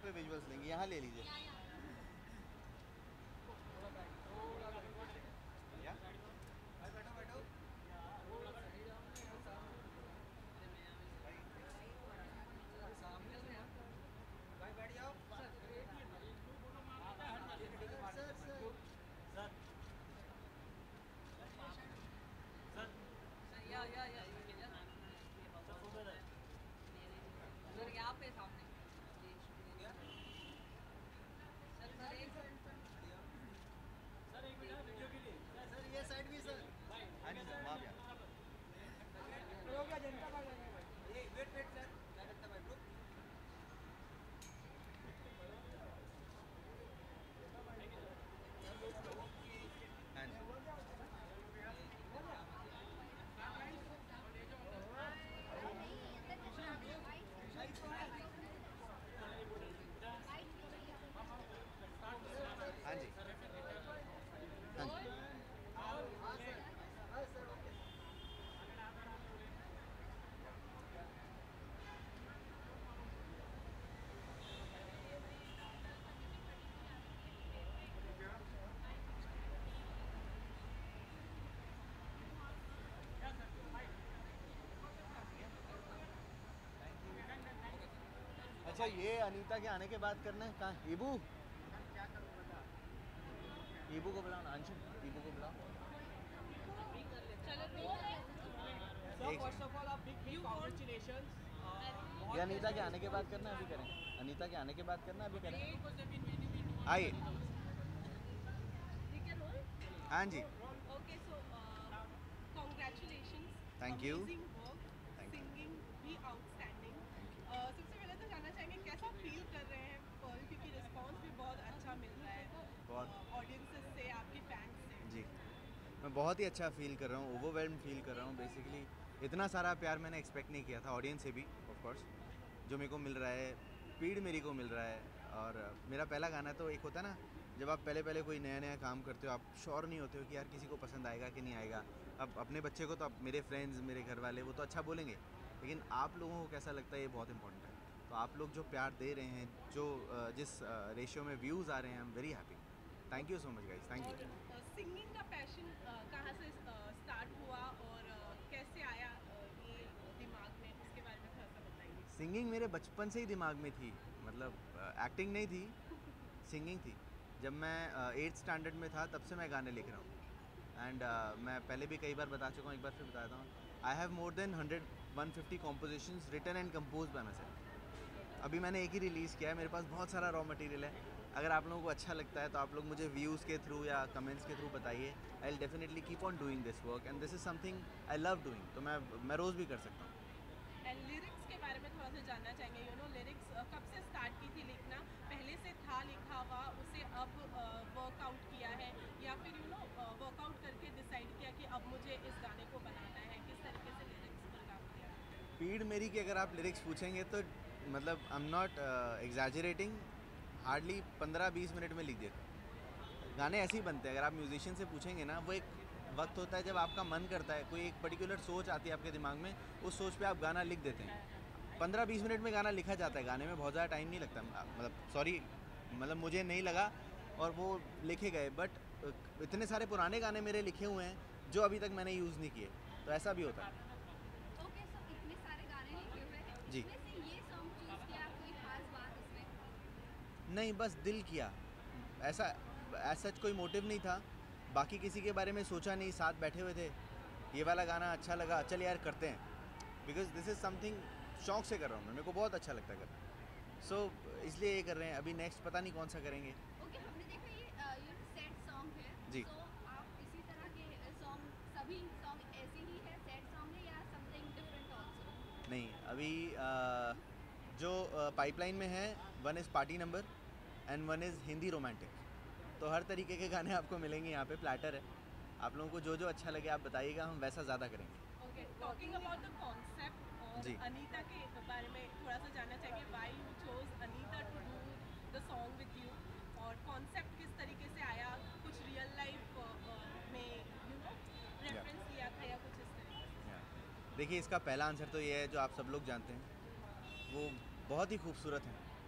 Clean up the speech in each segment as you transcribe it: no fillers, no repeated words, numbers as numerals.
पे विजुअल्स लेंगे, यहाँ ले लीजिए। या यहाँ पे सामने सर एक मिनट वीडियो के लिए सर ये साइड भी सर हाँ जी सर, वहाँ पे हो गया जनता पार्टी ये वेट वेट सर क्या करता भाई ग्रुप हाँ जी हाँ जी हाँ जी। अच्छा, ये अनीता के आने के बाद करना है। कहाँ ईबू? ईबू को बुलाओ ना, अंशु ईबू को बुलाओ। सर फर्स्ट ऑफ ऑल आप बिग कांग्रेचुलेशंस ये अनीता के आने के बाद करना है, अभी करें। अनीता के आने के बाद करना है, अभी करें। आइए। हाँ जी। Okay, so congratulations. Thank you. Amazing work. Thank you. Singing भी outstanding. Thank you. सबसे पहले तो जानना चाहेंगे कैसा फील कर रहे हैं पर्ल, क्योंकि रिस्पांस भी बहुत अच्छा मिल रहा है बहुत। ऑडियंसेस से, आपके फैंस से। जी, मैं बहुत ही अच्छा फील कर रहा हूँ, ओवरवेल्म फील कर रहा हूँ। बेसिकली इतना सारा प्यार मैंने एक्सपेक्ट नहीं किया था ऑडियंस से भी, ऑफ कोर्स। जो मेरे को मिल रहा है, स्पीड मेरे को मिल रहा है। और मेरा पहला गाना, तो एक होता है ना जब आप पहले कोई नया नया काम करते हो, आप श्योर नहीं होते हो कि यार किसी को पसंद आएगा कि नहीं आएगा। अब अपने बच्चे को तो, अब मेरे फ्रेंड्स, मेरे घर वाले, वो तो अच्छा बोलेंगे, लेकिन आप लोगों को कैसा लगता है ये बहुत इंपॉर्टेंट है। तो आप लोग जो प्यार दे रहे हैं, जो जिस रेशियो में व्यूज़ आ रहे हैं, I am very happy. Thank you so much guys, thank you. और सिंगिंग का पैशन कहाँ से स्टार्ट हुआ और कैसे आया ये दिमाग में, उसके बारे में थोड़ा सा बताइए। सिंगिंग मेरे बचपन से ही दिमाग में थी, मतलब एक्टिंग नहीं थी, सिंगिंग थी। जब मैं 8th स्टैंडर्ड में था, तब से मैं गाने लिख रहा हूँ। एंड मैं पहले भी कई बार बता चुका हूँ, एक बार फिर बताता हूँ। I have more than 150 compositions written and compose by myself. अभी मैंने एक ही रिलीज़ किया है, मेरे पास बहुत सारा रॉ मटेरियल है। अगर आप लोगों को अच्छा लगता है तो आप लोग मुझे व्यूज़ के थ्रू या कमेंट्स के थ्रू बताइए। I will definitely keep on doing this work, and this is something I love doing. तो मैं रोज़ भी कर सकता हूँ। एंड लिरिक्स के बारे में थोड़ा सा जानना चाहेंगे। यू नो, लिरिक्स कब से स्टार्ट की थी लिखना? पहले से था लिखा हुआ, उसे अब वर्कआउट किया है, या फिर यू नो वर्कआउट करके डिसाइड किया कि अब मुझे इस गाने को बनाना है? किस तरीके से लिरिक्स पर काम किया? स्पीड मेरी की अगर आप लिरिक्स पूछेंगे तो मतलब I am not exaggerating, hardly 15-20 minute में लिख देता हूँ। गाने ऐसे ही बनते हैं। अगर आप म्यूजिशियन से पूछेंगे ना, वो एक वक्त होता है जब आपका मन करता है, कोई एक पर्टिकुलर सोच आती है आपके दिमाग में, उस सोच पे आप गाना लिख देते हैं। 15-20 मिनट में गाना लिखा जाता है। गाने में बहुत ज़्यादा टाइम नहीं लगता, मतलब सॉरी, मतलब मुझे नहीं लगा और वो लिखे गए। बट इतने सारे पुराने गाने मेरे लिखे हुए हैं जो अभी तक मैंने यूज़ नहीं किए, तो ऐसा भी होता है। ओके, सो इतने सारे गाने लिखे हुए हैं, जी। इसमें से ये सॉन्ग चूज किया, कोई खास बात इसमें? नहीं, बस दिल किया, ऐसा सच कोई मोटिव नहीं था। बाकी किसी के बारे में सोचा नहीं, साथ बैठे हुए थे, ये वाला गाना अच्छा लगा, चल यार करते हैं। बिकॉज दिस इज़ समथिंग शौक से कर रहा हूँ मैं, मेरे को बहुत अच्छा लगता है करना। सो इसलिए ये कर रहे हैं। अभी नेक्स्ट पता नहीं कौन सा करेंगे। ओके, हमने देखा ये यू नो सैड सॉन्ग है, जी। तो आप इसी तरह के सॉन्ग, सभी सॉन्ग ऐसे ही है, सैड सॉन्ग है, या समथिंग डिफरेंट आल्सो? नहीं, अभी जो पाइपलाइन में है, one is party number and one is Hindi romantic. तो हर तरीके के गाने आपको मिलेंगे यहाँ पे, प्लेटर है। आप लोगों को जो अच्छा लगे आप बताइएगा, हम वैसा ज़्यादा करेंगे। Okay, talking about the concept और जी। अनीता के बारे में थोड़ा सा जानना चाहेंगे। Why you chose Anita to do the song with you, और कॉन्सेप्ट किस तरीके से आया? कुछ रियल लाइफ में यू नो रेफरेंस लिया था या कुछ इस तरीके से? देखिए, इसका पहला आंसर तो ये है, जो आप सब लोग जानते हैं, वो बहुत ही खूबसूरत हैं,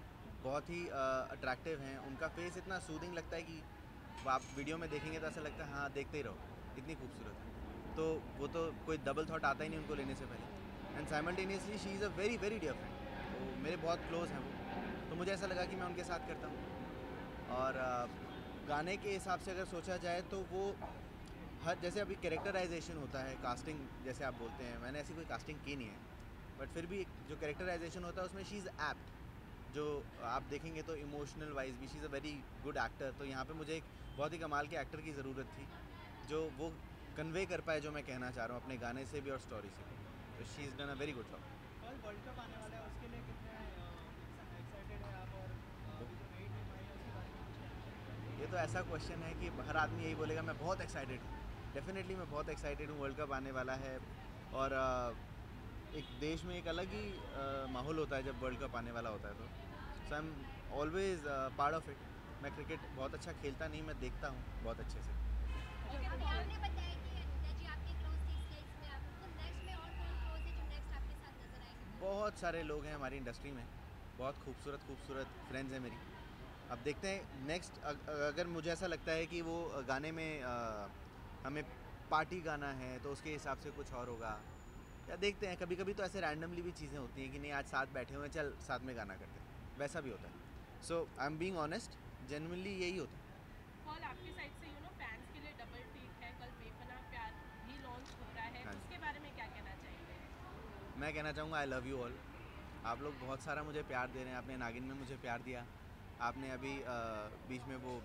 बहुत ही अट्रैक्टिव हैं, उनका फेस इतना सूदिंग लगता है कि आप वीडियो में देखेंगे तो ऐसा लगता है हाँ देखते ही रहो, इतनी खूबसूरत है। तो वो तो कोई डबल थॉट आता ही नहीं उनको लेने से पहले। And simultaneously she is a very very dear friend, तो मेरे बहुत क्लोज हैं वो, तो मुझे ऐसा लगा कि मैं उनके साथ करता हूँ। और गाने के हिसाब से अगर सोचा जाए तो वो हर जैसे अभी कैरेक्टराइजेशन होता है, कास्टिंग जैसे आप बोलते हैं, मैंने ऐसी कोई कास्टिंग की नहीं है, बट फिर भी जो कैरेक्टराइजेशन होता है उसमें शी इज़ एप्ट, जो आप देखेंगे तो इमोशनल वाइज भी she is a very good actor. तो यहाँ पे मुझे एक बहुत ही कमाल के एक्टर की ज़रूरत थी जो वो कन्वे कर पाए जो मैं कहना चाह रहा हूँ अपने गाने से भी और स्टोरी से भी। तो she is done a very good job. कल वर्ल्ड कप आने वाला है, उसके लिए कितने एक्साइटेड है आप, और अभी जो नई टीम आई है उसके बारे में कुछ कहना चाहिए? ये तो ऐसा क्वेश्चन है कि हर आदमी यही बोलेगा मैं बहुत एक्साइटेड हूँ। डेफिनेटली मैं बहुत एक्साइटेड हूँ, वर्ल्ड कप आने वाला है। और एक देश में एक अलग ही माहौल होता है जब वर्ल्ड कप आने वाला होता है, तो so I am always part of it. मैं क्रिकेट बहुत अच्छा खेलता नहीं, मैं देखता हूँ बहुत अच्छे से। ओके, अभी आपने बताया कि अनीता जी आपके क्लोज थी इसलिए इसमें आप तो नेक्स्ट में और कौन क्लोज है जो नेक्स्ट आपके साथ नजर आएंगे? बहुत सारे लोग हैं हमारी इंडस्ट्री में, बहुत खूबसूरत खूबसूरत फ्रेंड्स हैं मेरी। अब देखते हैं नेक्स्ट, अगर मुझे ऐसा लगता है कि वो गाने में हमें पार्टी गाना है तो उसके हिसाब से कुछ और होगा, या देखते हैं। कभी कभी तो ऐसे रैंडमली भी चीज़ें होती हैं कि नहीं आज साथ बैठे हुए हैं चल साथ में गाना करते हैं, वैसा भी होता है। So I am being honest, genuinely यही होता है। कॉल आपकी साइड से फैंस के लिए डबल ट्रीट है, कल बेपनाह प्यार भी लॉन्च हो रहा है, हाँ जी। उसके बारे में क्या कहना चाहेंगे? मैं कहना चाहूँगा आई लव यू ऑल। आप लोग बहुत सारा मुझे प्यार दे रहे हैं, आपने नागिन में मुझे प्यार दिया, आपने अभी बीच में वो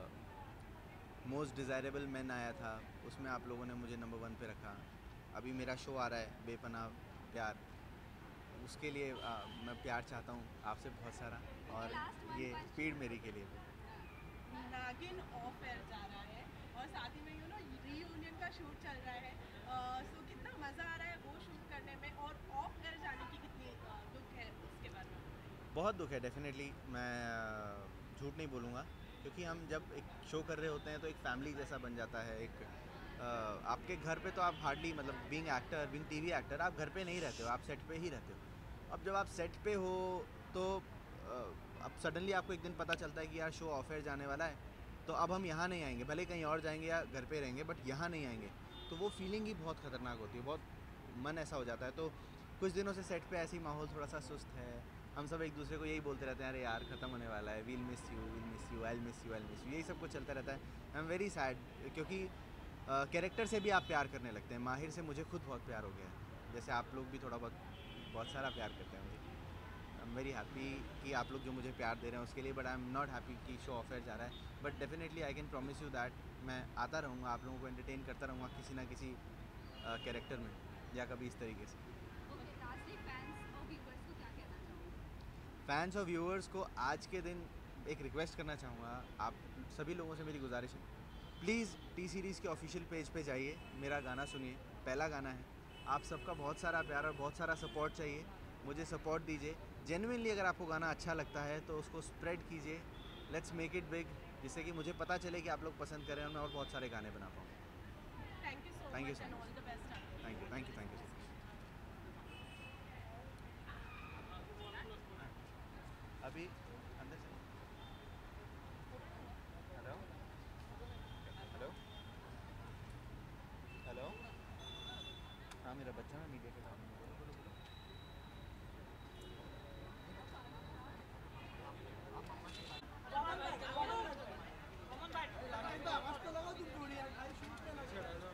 मोस्ट डिज़ायरेबल मैन आया था, उसमें आप लोगों ने मुझे नंबर 1 पे रखा। अभी मेरा शो आ रहा है बेपनाह प्यार, उसके लिए मैं प्यार चाहता हूँ आपसे बहुत सारा, और ये स्पीड मेरी के लिए। नागिन ऑफ एयर जा रहा है और साथ ही में रीयूनियन का शूट चल रहा है, सो कितना मज़ा आ रहा है वो शूट करने में, और ऑफ एयर जाने की कितनी दुख है उसके बारे में बताइए। बहुत दुख है डेफिनेटली, मैं झूठ नहीं बोलूँगा, क्योंकि हम जब एक शो कर रहे होते हैं तो एक फैमिली जैसा बन जाता है। एक आपके घर पे तो आप हार्डली, मतलब being actor, being TV actor, आप घर पे नहीं रहते हो, आप सेट पे ही रहते हो। अब जब आप सेट पे हो तो अब सडनली आपको एक दिन पता चलता है कि यार शो ऑफ एयर जाने वाला है, तो अब हम यहाँ नहीं आएंगे, भले कहीं और जाएंगे या घर पे रहेंगे बट यहाँ नहीं आएंगे। तो वो फीलिंग ही बहुत ख़तरनाक होती है, बहुत मन ऐसा हो जाता है। तो कुछ दिनों से सेट पे ऐसी माहौल थोड़ा सा सुस्त है, हम सब एक दूसरे को यही बोलते रहते हैं अरे यार ख़त्म होने वाला है, we'll miss you, we'll miss you, I miss you, I miss you, यही सब कुछ चलता रहता है। आई एम वेरी सैड, क्योंकि कैरेक्टर से भी आप प्यार करने लगते हैं। माहिर से मुझे खुद बहुत प्यार हो गया है, जैसे आप लोग भी थोड़ा बहुत सारा प्यार करते हैं मुझे। आई एम वेरी हैप्पी कि आप लोग जो मुझे प्यार दे रहे हैं उसके लिए, but I am not happy कि शो ऑफ एयर जा रहा है। But definitely I can promise you that मैं आता रहूँगा, आप लोगों को एंटरटेन करता रहूँगा किसी ना किसी कैरेक्टर में, या कभी इस तरीके से। ओके, लास्टली फैंस और व्यूअर्स को क्या कहना चाहोगे? फैंस और व्यूअर्स को आज के दिन एक रिक्वेस्ट करना चाहूँगा, आप सभी लोगों से मेरी गुजारिश है, प्लीज़ टी सीरीज़ के ऑफिशियल पेज पे जाइए, मेरा गाना सुनिए, पहला गाना है। आप सबका बहुत सारा प्यार और बहुत सारा सपोर्ट चाहिए, मुझे सपोर्ट दीजिए। जेन्युइनली अगर आपको गाना अच्छा लगता है तो उसको स्प्रेड कीजिए, लेट्स मेक इट बिग, जिससे कि मुझे पता चले कि आप लोग पसंद करें और मैं और बहुत सारे गाने बना पाऊँ। Thank you so Thank you much so and much. All the best आपको। Thank you, thank you, thank you so much. अभी अंदर चलो। हेलो हेलो हेलो, हाँ मेरा बच्चा ना मीडिया के काम में। मस्त लगा तुम थोड़ी यार, शूट पे लगा।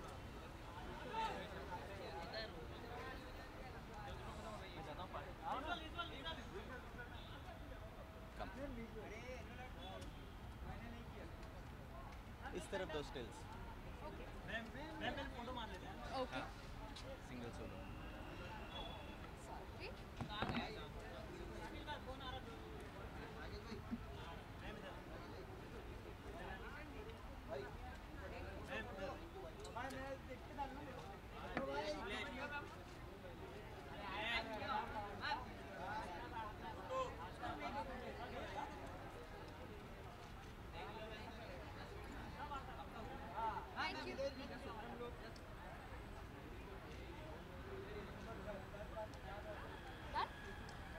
इस तरफ दो स्टिल्स। मैं फोटो मार लेता हूँ। Okay, single solo. मैं देख के डालना। डन।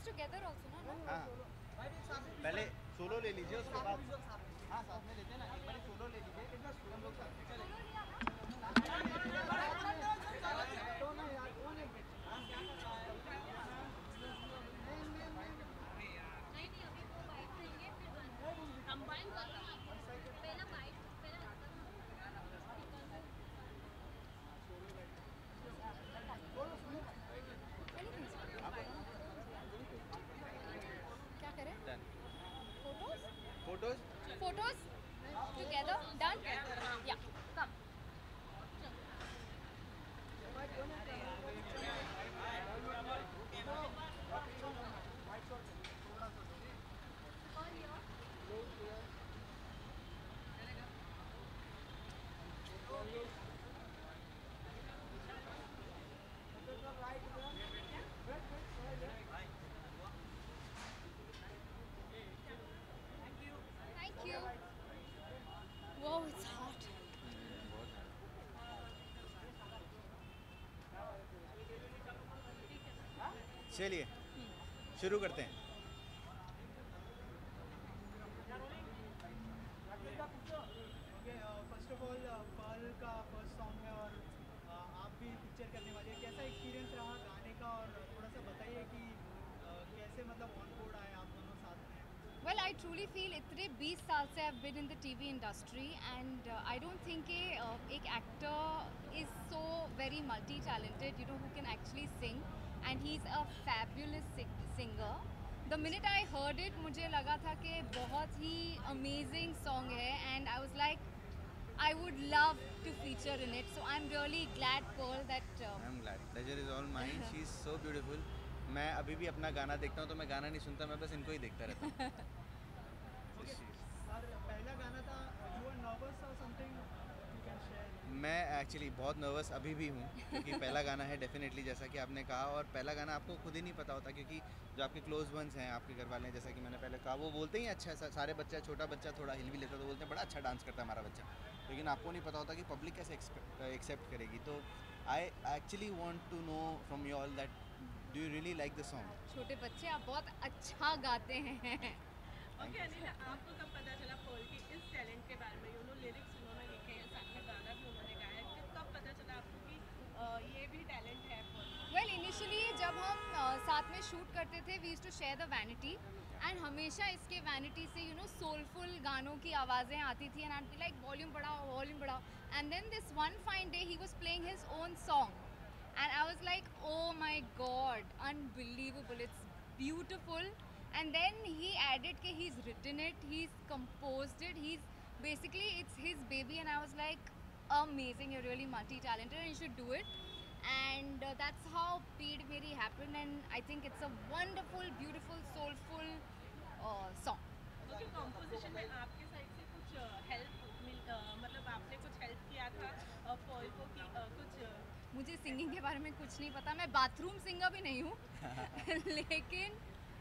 together also, no? हाँ पहले सोलो ले लीजिए उसके बाद हाँ साथ में लेते हैं ना एक बार सोलो ले लीजिए हम लोग साथ में Solo लिया ना? नहीं नहीं, अभी वो बाइट लेंगे फिर हम बाइट करते हैं। पहला बाइट पहला क्या करें? Done photos photos photos together done या कम थैंक यू वो इट्स हॉट चलिए शुरू करते हैं फर्स्ट ऑफ ऑल पर्ल का फर्स्ट सॉन्ग है और आप भी पिक्चर करने वाले हैं। कैसा एक्सपीरियंस रहा गाने का और थोड़ा सा बताइए कि कैसे मतलब ऑन बोर्ड आए आप दोनों साथ में। Well, I truly feel इतने 20 साल से I've been in the TV industry and I don't think एक actor is so very multi-talented, you know, who can actually sing and he's a fabulous singer. The minute I heard it, मुझे लगा था कि बहुत ही amazing song है and I was like, I would love to feature in it. So I'm really glad, Pearl, that I am glad pleasure is all mine she is so beautiful मैं अभी भी अपना गाना देखता हूँ तो मैं गाना नहीं सुनता मैं बस इनको ही देखता रहता हूँ और पहला गाना था यू आर नर्वस और समथिंग यू कैन शेयर। मैं एक्चुअली बहुत नर्वस अभी भी हूँ क्योंकि पहला गाना है डेफिनेटली जैसा कि आपने कहा और पहला गाना आपको खुद ही नहीं पता होता क्योंकि जो आपके क्लोज वंस हैं आपके घर वाले हैं जैसा कि मैंने पहले कहा वो बोलते ही अच्छा है सारे बच्चा छोटा बच्चा थोड़ा हिल भी लेता तो बोलते हैं बड़ा अच्छा डांस करता है हमारा बच्चा लेकिन आपको नहीं पता होता कि पब्लिक कैसे एक्सेप्ट करेगी तो I actually want to know from you all that do you really like the song छोटे बच्चे आप बहुत अच्छा गाते हैं ओके अनिल आपको कब पता चला पर्ल की इस टैलेंट के बारे में यू नो लिरिक्स उन्होंने लिखे हैं साथ में गाना भी उन्होंने गाया है फिर कब पता चला आपको कि ये भी टैलेंट है पर्ल वेल इनिशियली जब हम साथ में शूट करते थे we used to share the vanity and हमेशा इसके वैनिटी से यू नो सोलफुल गानों की आवाज़ें आती थी and I be like volume बढ़ाओ and then this one fine day he was playing his own song and I was like, oh my god, unbelievable, it's beautiful. And then he added that he's written it, he's composed it, it's his baby, and I was like, amazing, you're really multi-talented and you should do it. And that's how Peed Meri happened, and I think it's a wonderful, beautiful, soulful song. Okay composition में आपके side से कुछ help मतलब आपने कुछ help किया था Perl को कि कुछ मुझे सिंगिंग के बारे में कुछ नहीं पता, मैं बाथरूम सिंगर भी नहीं हूँ लेकिन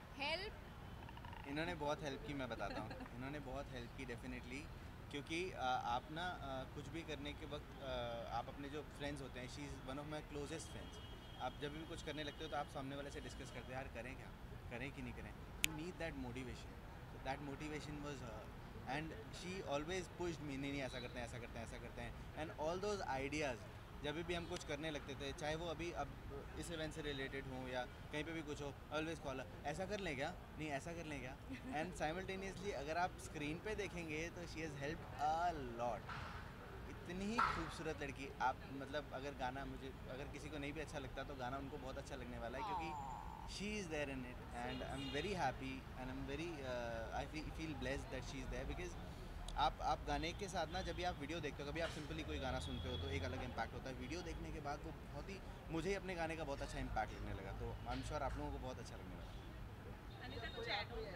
हेल्प इन्होंने बहुत हेल्प की मैं बताता हूँ इन्होंने बहुत हेल्प की डेफिनेटली क्योंकि आप ना कुछ भी करने के वक्त आप अपने जो फ्रेंड्स होते हैं she is one of my closest friends आप जब भी कुछ करने लगते हो तो आप सामने वाले से डिस्कस करते हैं यार करें क्या करें कि नहीं करें यू नीड दैट मोटिवेशन तो that motivation was and she always pushed me नहीं ऐसा करते हैं एंड ऑल दोज आइडियाज़ जब भी हम कुछ करने लगते थे चाहे वो अभी अब इस इवेंट से रिलेटेड हो या कहीं पे भी कुछ हो ऑलवेज कॉल ऐसा कर लें क्या नहीं ऐसा कर लें क्या एंड साइमल्टेनियसली अगर आप स्क्रीन पे देखेंगे तो she has help a lot इतनी ही खूबसूरत लड़की आप मतलब अगर गाना मुझे अगर किसी को नहीं भी अच्छा लगता तो गाना उनको बहुत अच्छा लगने वाला है क्योंकि she is there in it and I am very happy and I am very I feel blessed that she is there because आप गाने के साथ ना जब भी आप वीडियो देखते हो कभी आप सिंपली कोई गाना सुनते हो तो एक अलग इम्पैक्ट होता है वीडियो देखने के बाद वो बहुत ही मुझे अपने गाने का बहुत अच्छा इम्पैक्ट लगने लगा तो आई एम श्योर आप लोगों को बहुत अच्छा लगने लगा अनिता कुछ ऐड ऑन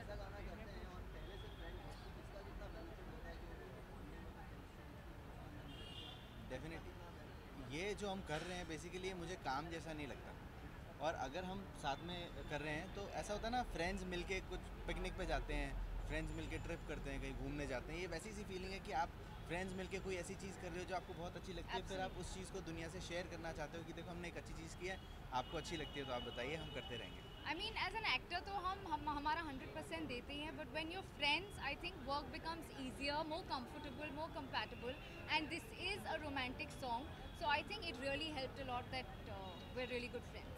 डेफिनेटली ये जो हम कर रहे हैं बेसिकली मुझे काम जैसा नहीं लगता और अगर हम साथ में कर रहे हैं तो ऐसा होता है ना फ्रेंड्स मिलके कुछ पिकनिक पे जाते हैं फ्रेंड्स मिलके ट्रिप करते हैं कहीं घूमने जाते हैं ये वैसी सी फीलिंग है कि आप फ्रेंड्स मिलके कोई ऐसी चीज़ कर रहे हो जो आपको बहुत अच्छी लगती है फिर आप उस चीज़ को दुनिया से शेयर करना चाहते हो कि देखो हमने एक अच्छी चीज़ की है आपको अच्छी लगती है तो आप बताइए, हम करते रहेंगे। I mean, as an actor तो हम हमारा 100% देते हैं, but when you're friends, I think work becomes easier, more comfortable, more compatible, and this is a romantic song, so I think it really helped a lot that we're really good friends.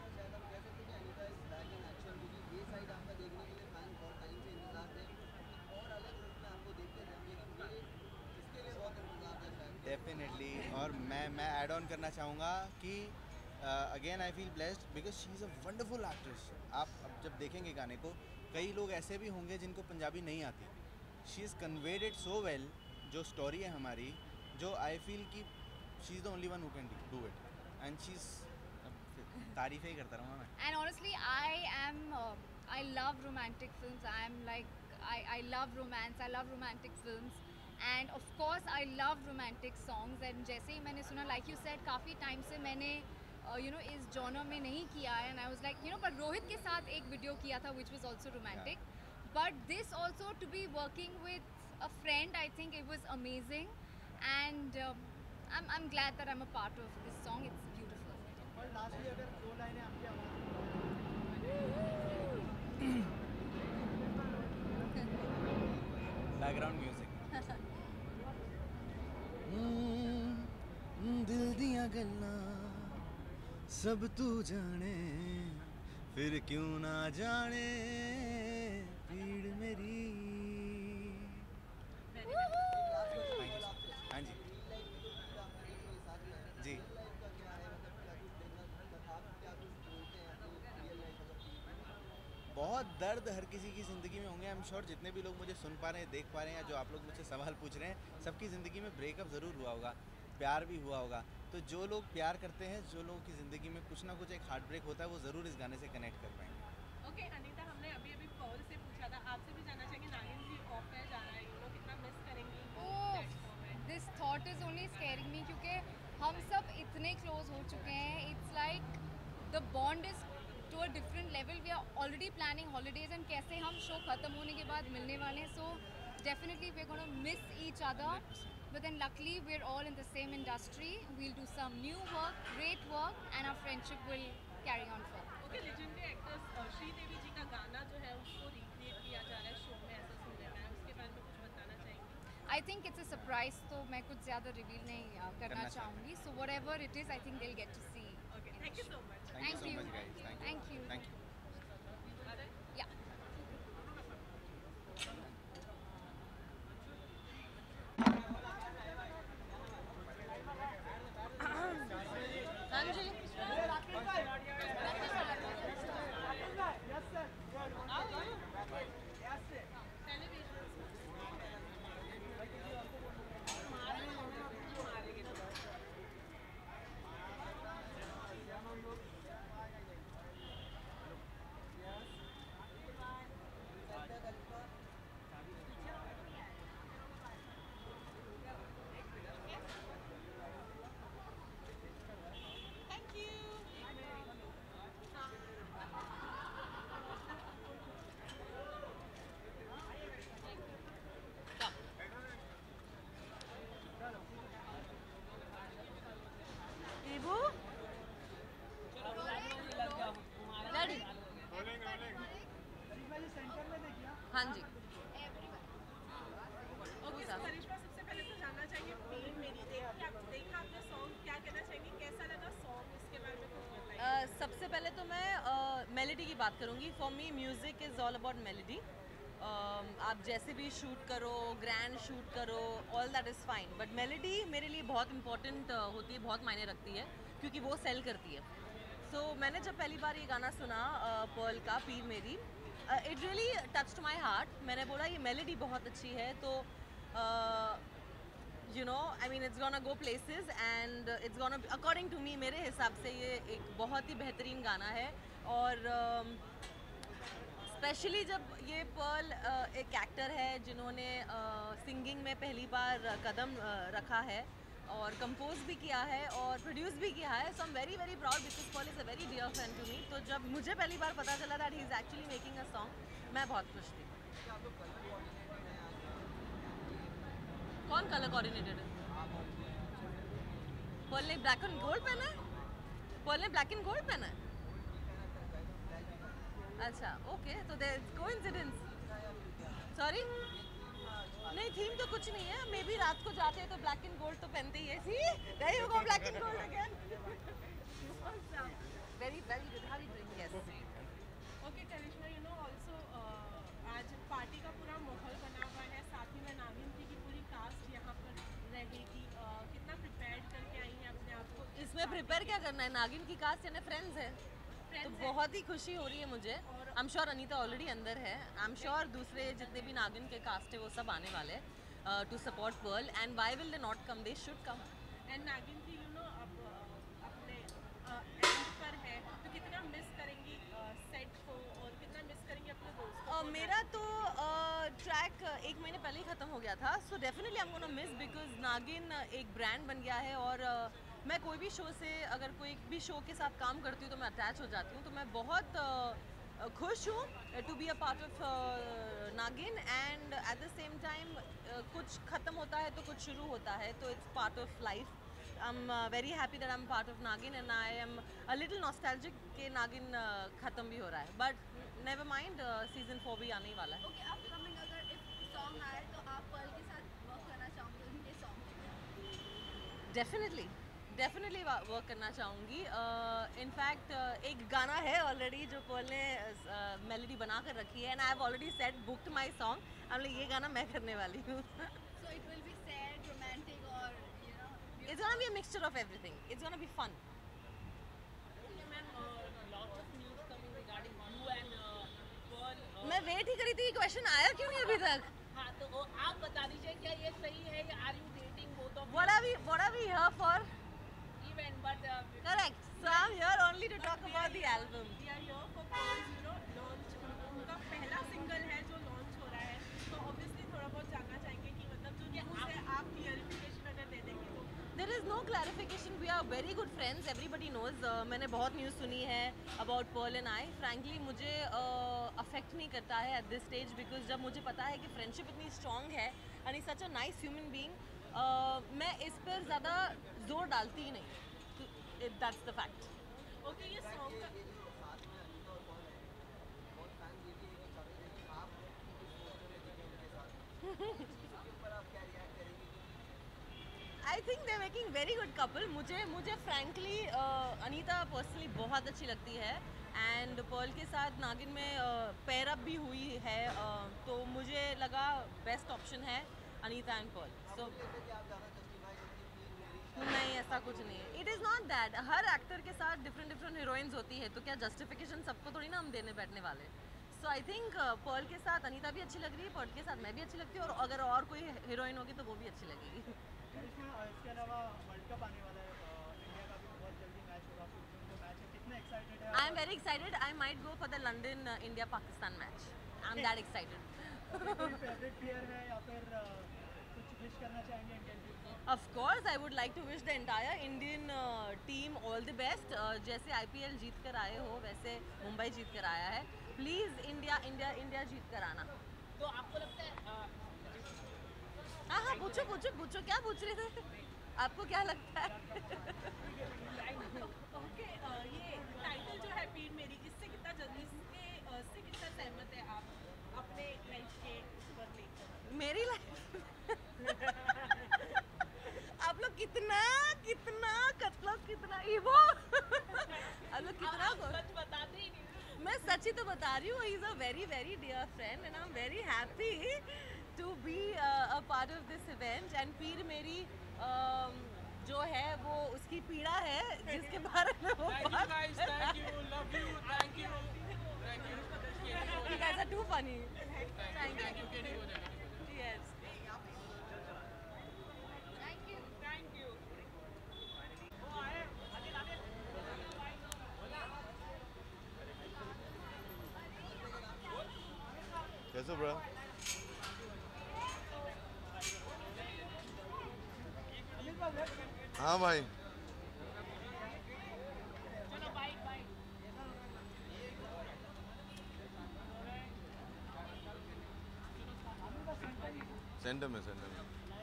Definitely, और मैं add on करना चाहूँगा कि again I feel blessed because she is a wonderful actress. आप अब जब देखेंगे गाने को, कई लोग ऐसे भी होंगे जिनको पंजाबी नहीं आती, she is conveyed it so well. जो स्टोरी है हमारी, जो आई फील कि she is the only one who can do it, and she is, तारीफ़ ही करता रहूँगा मैं। And honestly, I love romantic films. I love romance. I love romantic films. And of course, I love romantic songs. And जैसे ही मैंने सुना, like you said, काफ़ी time से मैंने इस जॉनर में नहीं किया है. And I was like, पर रोहित के साथ एक वीडियो किया था, which was also romantic. Yeah. But this also, to be working with a friend, I think it was amazing. And I'm glad that I'm a part of this song. It's beautiful. और lastly अगर 2 लाइनें आपकी आवाज़ background music. दिल दियां गल्लां सब तू जाने, फिर क्यों ना जाने पीड़ मेरी। हाँ जी जी, बहुत दर्द हर किसी की ज़िंदगी में होंगे। आई एम श्योर जितने भी लोग मुझे सुन पा रहे हैं, देख पा रहे हैं, या जो आप लोग मुझसे सवाल पूछ रहे हैं, सबकी ज़िंदगी में ब्रेकअप ज़रूर हुआ होगा, प्यार भी हुआ होगा। तो जो लोग प्यार करते हैं, जो लोगों की ज़िंदगी में कुछ ना कुछ एक हार्ट ब्रेक होता है, वो ज़रूर इस गाने से कनेक्ट कर पाएंगे। ओके अनीता, हमने अभी अभी पॉल से पूछा था, आपसे भी जानना चाहेंगे, नागिन जी ऑफ है, जा रहा है, लोग कितना मिस करेंगी this thought is only scaring me, क्योंकि हम सब इतने क्लोज हो चुके हैं. It's like the bond is to a different level. We are already planning holidays and कैसे हम शो खत्म होने के बाद मिलने वाले हैं. So definitely we're going to miss each other, 100%. but then luckily we're all in the same industry. We'll do some new work, great work, and our friendship will carry on forever. Okay, legendary actress Sridevi ji का गाना जो है उसको recreate किया जा रहा है show में, ऐसा सुनने में आया, उसके बारे में कुछ बताना चाहेंगे? I think it's a surprise, तो मैं कुछ ज़्यादा रिवील नहीं करना चाहूँगी. So whatever it is, I think they'll get to see. Okay, thank you so much. Thank you so much, guys. Thank you. Thank you. Yeah. हाँ जी, yes sir, thank you. Ready? Centre में देखिए. हाँ जी. Okay, तो करिश्मा, सबसे पहले तो जानना चाहिए फिल्म मेरी देखी, आप देखा आपने सॉन्ग, क्या कहना चाहेंगे, कैसा लगा सॉन्ग, उसके बारे में कुछ बताइए. सबसे पहले तो मैं मेलेडी की बात करूँगी. For me music is all about melody. आप जैसे भी शूट करो, ग्रैंड शूट करो, all that is fine, but melody मेरे लिए बहुत इंपॉर्टेंट होती है, बहुत मायने रखती है, क्योंकि वो सेल करती है. सो मैंने जब पहली बार ये गाना सुना पर्ल का Peer Meri, it really touched my heart. मैंने बोला ये मेलेडी बहुत अच्छी है, तो you know, I mean it's gonna go places and it's gonna, according to me, मेरे हिसाब से ये एक बहुत ही बेहतरीन गाना है. और स्पेशली जब ये पर्ल एक एक्टर है जिन्होंने सिंगिंग में पहली बार कदम रखा है, और कंपोज भी किया है और प्रोड्यूस भी किया है. So I am very very proud because Pearl is a very dear friend to me. तो जब मुझे पहली बार पता चला that he is actually making a song, मैं बहुत खुश थी. कौन कलर कोऑर्डिनेटेड है? पर्ल ने ब्लैक एंड गोल्ड पहना है. पर्ल ने ब्लैक एंड गोल्ड पहना है? अच्छा ओके, तो देयर इज कोइंसिडेंस। सॉरी, नहीं थीम तो कुछ नहीं है, मे बी रात को जाते हैं तो ब्लैक एंड गोल्ड तो पहनते ही है। See there you go, black and gold again. Very very good, how you doing? Yes okay Karishma, you know also आज पार्टी का पूरा माहौल बना हुआ है, साथ ही में नागिन जी की पूरी कास्ट यहाँ पर रहेगी। कितना प्रिपेयर्ड करके आई हैं अपने आप को? इसमें प्रिपेयर क्या करना है, नागिन की कास्ट यानी फ्रेंड्स है, तो बहुत ही खुशी हो रही है मुझे। I am sure Anita already अंदर है, आई एम श्योर दूसरे जितने भी नागिन के कास्ट है वो सब आने वाले to support Pearl, and why will they not come, they should come. And Naagin ji you know अब अपने एंड पर है, तो कितना मिस करेंगी सेट को और कितना मिस करेंगी अपने दोस्तों को? मेरा तो ट्रैक 1 महीने पहले ही ख़त्म हो गया था, so definitely I am gonna miss, because Naagin एक ब्रांड बन गया है। और मैं कोई भी शो से, अगर कोई भी शो के साथ काम करती हूँ तो मैं अटैच हो जाती हूँ, तो मैं बहुत खुश हूँ to be a part of Naagin. And at the same time कुछ ख़त्म होता है तो कुछ शुरू होता है, तो it's part of life. I am very happy that I am part of Naagin, and I am a little nostalgic कि नागिन ख़त्म भी हो रहा है, बट नेवर माइंड, सीजन 4 भी आने ही वाला है। ओके, अपकमिंग अगर सॉन्ग आए तो आप पर्ल के साथ वर्क करना चाहोगे उनके सॉन्ग पे? डेफिनेटली डेफिनेटली वर्क करना चाहूँगी। इनफैक्ट एक गाना है ऑलरेडी जो पर्ल ने मेलोडी बना कर रखी है, and I have already set booked my song, ये गाना मैं करने वाली हूँ। So it will be sad, romantic, or you know. It's gonna be a mixture of everything. It's gonna be fun. मैं वेट ही करी थी, क्वेश्चन आया क्यों नहीं अभी तक? हाँ तो वो आप बता दीजिए क्या ये सही है या are you dating both of What are we here for? Event but Correct. So I'm here only to talk about the album. We are here for Pearls, you know, launch उनका पहला सिंगल है जो launch हो रहा है, तो obviously थोड़ा बहुत जानना चाहेंगे कि मतलब जो न्यूज़ है आप क्लियरिफिकेशन अगर दे देंगे तो। There is no clarification. We are very good friends. Everybody knows. मैंने बहुत न्यूज़ सुनी है about Pearl and I. Frankly मुझे अफेक्ट नहीं करता है at this stage, because जब मुझे पता है कि फ्रेंडशिप इतनी स्ट्रॉन्ग है and he's such a nice human being, मैं इस पर ज़्यादा जोर डालती ही नहीं. That's the fact. ओके ये सॉन्ग का I think they're making very good couple. मुझे frankly अनीता पर्सनली बहुत अच्छी लगती है, एंड पर्ल के साथ नागिन में पेयर अप भी हुई है, तो मुझे लगा बेस्ट ऑप्शन है अनीता एंड पर्ल. सो नहीं, ऐसा कुछ नहीं है. It is not that. हर एक्टर के साथ डिफरेंट हीरोइंस होती है, तो क्या जस्टिफिकेशन सबको थोड़ी ना हम देने बैठने वाले. सो आई थिंक पर्ल के साथ अनीता भी अच्छी लग रही है, पर्ल के साथ मैं भी अच्छी लगती हूँ, और अगर और कोई हीरोइन होगी तो वो भी अच्छी लगेगी. इसके अलावा वर्ल्ड कप आने वाला है, इंडिया का भी बहुत जल्दी मैच होगा, तो मैच है, कितने एक्साइटेड है? I am very excited. I might go for the London India-Pakistan match. I'm that excited. कोई फेवरेट प्लेयर है या फिर कुछ विश करना चाहेंगे इंडियन टीम को? Of course, I would like to wish the entire Indian team all the best. जैसे IPL जीत कर आए हो, वैसे मुंबई जीत कर आया है. Please इंडिया जीत कर आना. तो आपको लगता है हाँ, पूछो क्या पूछ रहे थे? आपको क्या लगता है? ओके ये टाइटल जो है पीर मेरी, इससे कितना जल्दी इससे कितना सहमत है आप अपने लाइफ के पर लेकर? मेरी लाइफ आप लोग कितना ईवो आप लोग कितना सच बताते ही नहीं. मैं सच ही तो बता रही हूँ. He is a very very dear friend, and I am very happy to be a part of this event. And Peer Meri जो है वो उसकी पीड़ा है जिसके बारे में वो Thank you guys, thank you, love you, thank you. You guys are too funny. Thank you, Kenny हो जाएगा. Yes. Thank you. कैसे ब्रो? हाँ भाई. सेंटर में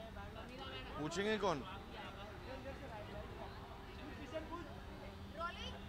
पूछेंगे कौन? Rolling.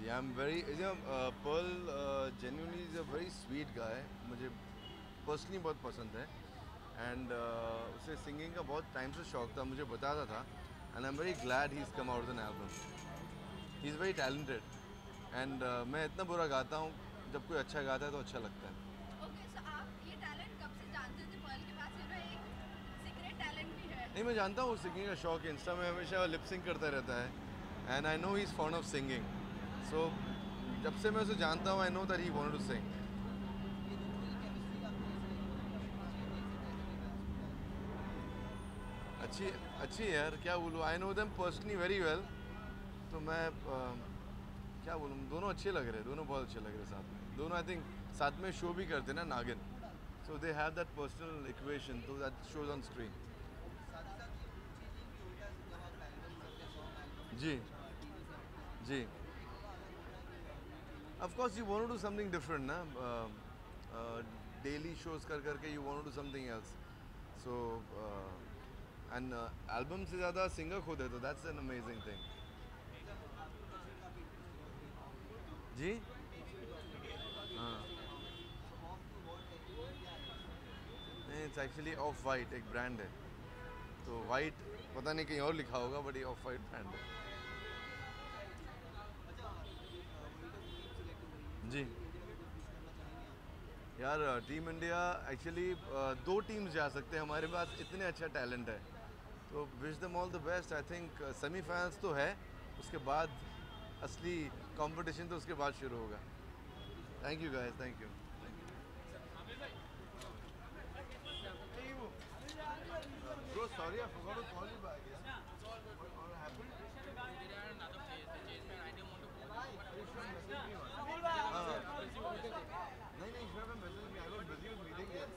Yeah, I'm very, Pearl genuinely is a very sweet guy. मुझे personally बहुत पसंद है and उसे singing का बहुत टाइम से शौक था, मुझे बताता था and I'm very glad he's come out with an album. He's very talented and मैं इतना बुरा गाता हूँ, जब कोई अच्छा गाता है तो अच्छा लगता है. Okay, so आप ये टैलेंट कब से जानते थे? पर्ल के पास एक सीक्रेट टैलेंट भी है. नहीं, मैं जानता हूँ सिंगिंग का शौक है, इंस्टा में हमेशा लिप सिंग करता रहता है and I know he's fond of singing. So जब से मैं उसे जानता हूँ I know that he wanted to sing. अच्छी है यार, क्या बोलूँ, I know them personally very well. तो मैं क्या बोलूँ, दोनों अच्छे लग रहे हैं, दोनों बहुत अच्छे लग रहे हैं साथ में. दोनों आई थिंक साथ में शो भी करते हैं ना, नागिन. So they have that personal equation, so that shows on screen. Ji ji. Of course you want to do something different ना, daily shows कर करके you want to do something else. So and album से ज़्यादा singer खुद है, तो that's an amazing thing. जी हाँ. नहीं, it's actually Off White, एक brand है. तो white पता नहीं कहीं और लिखा होगा, but ये Off White brand है. जी यार, टीम इंडिया एक्चुअली 2 टीम्स जा सकते हैं, हमारे पास इतने अच्छा टैलेंट है, तो wish them all the best. I think semifinals तो है, उसके बाद असली कंपटीशन तो उसके बाद शुरू होगा. Thank you guys, thank you. Bro, sorry, I forgot to call you back. Yeah. What happened? They had another chase. The chase man, I didn't want to go. नहीं, should have messaged me. I was busy with meeting here.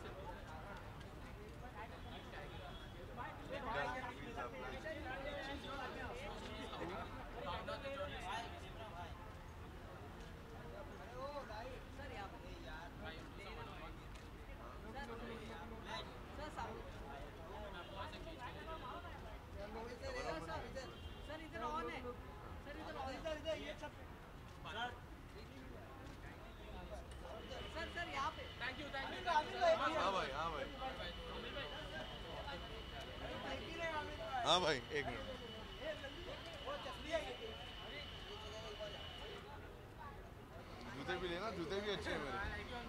हाँ भाई, एक minute. जूते भी लेना, जूते भी अच्छे हैं मेरे.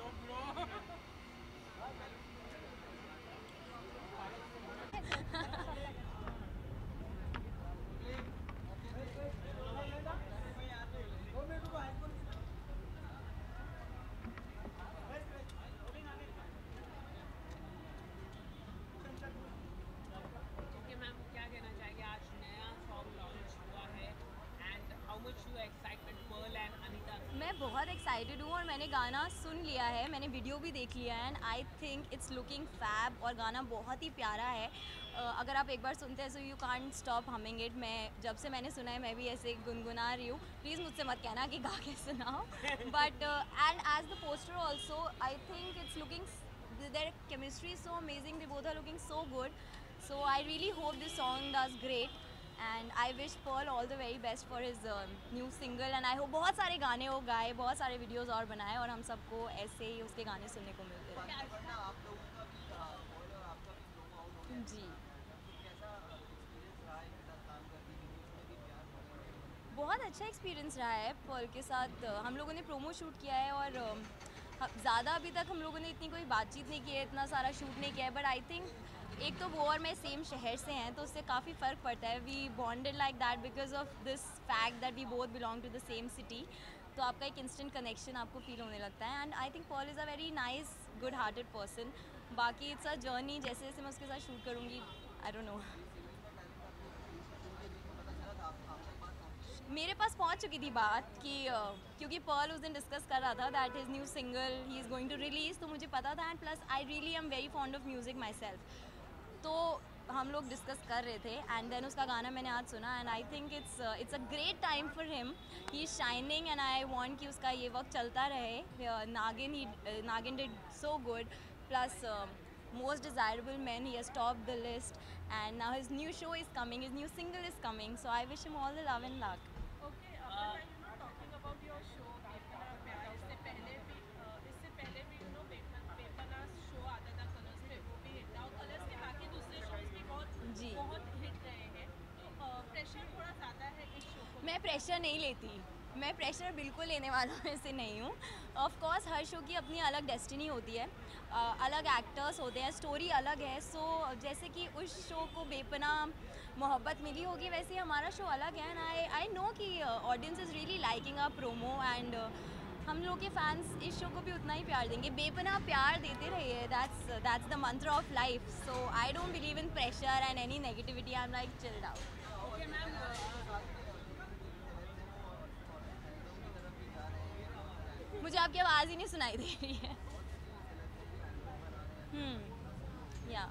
ओके मैम, क्या कहना चाहेंगे? आज नया सॉन्ग लॉन्च हुआ है and how much you excitement Pearl and Anita? मैं बहुत एक्साइटेड हूँ और मैंने गाना सुन लिया है, मैंने वीडियो भी देख लिया है and I think it's looking fab और गाना बहुत ही प्यारा है. अगर आप एक बार सुनते हैं so you can't stop humming it. मैं जब से मैंने सुना है मैं भी ऐसे गुनगुना रही हूँ. प्लीज़ मुझसे मत कहना कि गा के सुनाओ. But and as the poster also I think it's looking, their chemistry is so amazing, they both are looking so good. So I really hope this song does great and I wish Pearl all the very best for his new single and I hope बहुत सारे गाने वो गाए, बहुत सारे videos और बनाए और हम सबको ऐसे ही उसके गाने सुनने को मिलते रहे. जी बहुत अच्छा एक्सपीरियंस रहा है पर्ल के साथ. हम लोगों ने प्रोमो शूट किया है और ज़्यादा अभी तक हम लोगों ने इतनी कोई बातचीत नहीं की है, इतना सारा शूट नहीं किया है. बट आई थिंक एक तो वो और मैं सेम शहर से हैं तो उससे काफ़ी फ़र्क पड़ता है. We bonded like that because of this fact that we both belong to the same city. तो आपका एक इंस्टेंट कनेक्शन आपको फील होने लगता है and I think Pearl is a very nice good hearted person. बाकी इट्स अ जर्नी, जैसे जैसे मैं उसके साथ शूट करूँगी आई डोंट नो. मेरे पास पहुंच चुकी थी बात कि क्योंकि पर्ल उस दिन डिस्कस कर रहा था that his new single he is going to release, तो मुझे पता था and plus I really am very fond of music myself. तो हम लोग डिस्कस कर रहे थे एंड देन उसका गाना मैंने आज सुना and I think it's a great time for him. He is shining and I want कि उसका ये वक्त चलता रहे. Naagin did so good plus most desirable men, he has topped the list and now his new show is coming, his new single is coming, so I wish him all the love and luck. Okay, after that, talking about your pressure नहीं लेती, मैं pressure बिल्कुल लेने वालों में से नहीं हूँ। ऑफ कोर्स हर शो की अपनी अलग डेस्टिनी होती है, अलग एक्टर्स होते हैं, स्टोरी अलग है। सो जैसे कि उस शो को बेपना मोहब्बत मिली होगी, वैसे ही हमारा शो अलग है। एंड आई नो कि audience is really liking a promo and हम लोग के फैंस इस शो को भी उतना ही प्यार देंगे, बेपना प्यार देते रहिए। That's the mantra of life. So I don't believe in pressure and any negativity. I am like chilled out. Okay ma'am, मुझे आपकी आवाज़ ही नहीं सुनाई दे रही है। या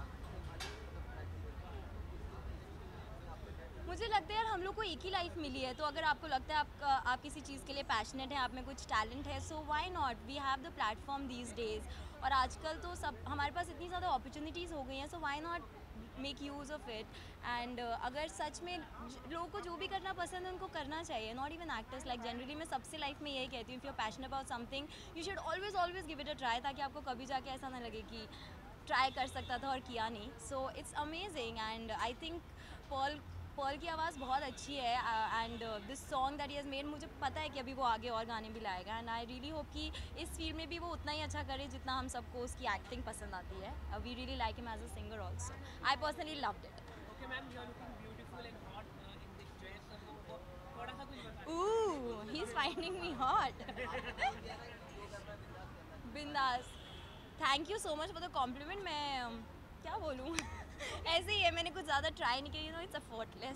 मुझे लगता है यार हम लोग को एक ही लाइफ मिली है, तो अगर आपको लगता है आप किसी चीज़ के लिए पैशनेट हैं, आप में कुछ टैलेंट है, so why not, we have the platform these days. और आजकल तो सब हमारे पास इतनी ज़्यादा अपॉर्चुनिटीज़ हो गई हैं, so why not make use of it. And अगर सच में लोगों को जो भी करना पसंद है उनको करना चाहिए, not even actors. Like generally मैं सबसे लाइफ में यही कहती हूँ, if you are passionate about something you should always give it a try, ताकि आपको कभी जाके ऐसा ना लगे कि ट्राई कर सकता था और किया नहीं। So it's amazing and I think Pearl की आवाज़ बहुत अच्छी है and this song that he has made, मुझे पता है कि अभी वो आगे और गाने भी लाएगा एंड आई रियली होप कि इस फील्ड में भी वो उतना ही अच्छा करे जितना हम सबको उसकी एक्टिंग पसंद आती है। We really like him as a singer also. I personally loved it. Okay ma'am, you are looking beautiful and hot in this dress, तो थोड़ा सा कुछ बताइए। Ooh, he's finding me hot. बिंदास। Thank you so much for the compliment. मैं क्या बोलूँ ऐसे ही है, मैंने कुछ ज़्यादा ट्राई नहीं किया, इट्स अफोर्टलेस।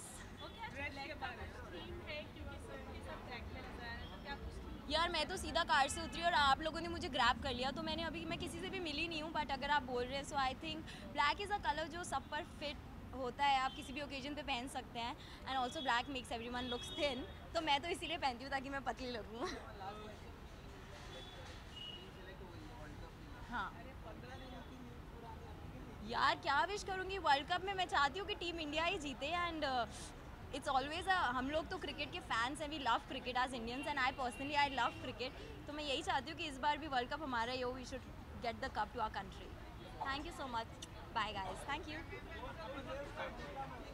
यार मैं तो सीधा कार से उतरी और आप लोगों ने मुझे ग्रैब कर लिया, तो मैं किसी से भी मिली नहीं हूँ, बट अगर आप बोल रहे हैं so I think black is a colour जो सब पर फिट होता है, आप किसी भी ओकेजन पे पहन सकते हैं and also black makes everyone looks thin, तो मैं तो इसीलिए पहनती हूँ ताकि मैं पतली लगूँ। हाँ यार क्या विश करूँगी, वर्ल्ड कप में मैं चाहती हूँ कि टीम इंडिया ही जीते एंड इट्स ऑलवेज हम लोग तो क्रिकेट के फैंस हैं, we love cricket as Indians and I personally I love cricket, तो मैं यही चाहती हूँ कि इस बार भी वर्ल्ड कप हमारा ही हो, we should get the cup to our country. Thank you so much, bye guys, thank you.